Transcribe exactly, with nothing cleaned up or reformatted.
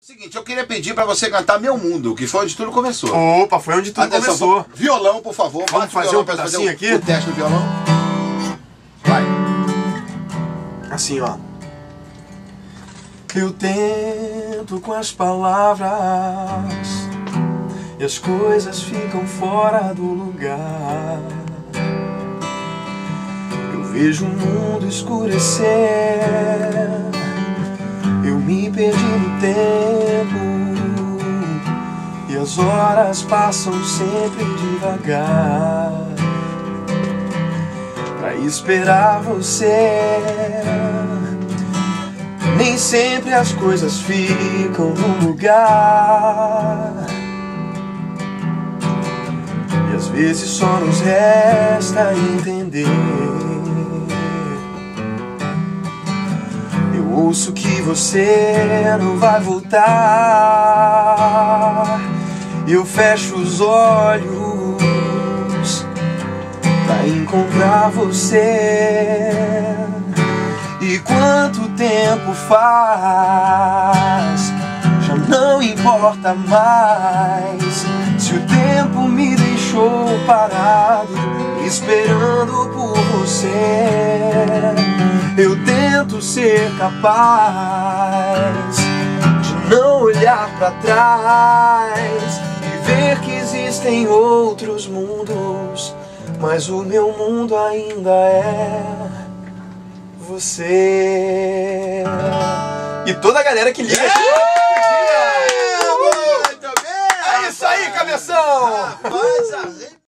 Seguinte, eu queria pedir pra você cantar Meu Mundo, que foi onde tudo começou. Opa, foi onde tudo Atenção, começou. Violão, por favor. Vamos fazer um pedacinho fazer aqui? O teste do violão. Vai. Assim, ó. Eu tento com as palavras e as coisas ficam fora do lugar. Eu vejo o mundo escurecer, eu me perdi no tempo e as horas passam sempre devagar pra esperar você. Nem sempre as coisas ficam no lugar e às vezes só nos resta entender. Eu ouço que você não vai voltar, eu fecho os olhos pra encontrar você. E quanto tempo faz, já não importa mais. Se o tempo me deixou parado, esperando por você, eu tento ser capaz de não olhar pra trás e ver que existem outros mundos, mas o meu mundo ainda é você. E toda a galera que liga Yeah! aqui. Muito bem! É isso aí, cabeção! Rapaz, a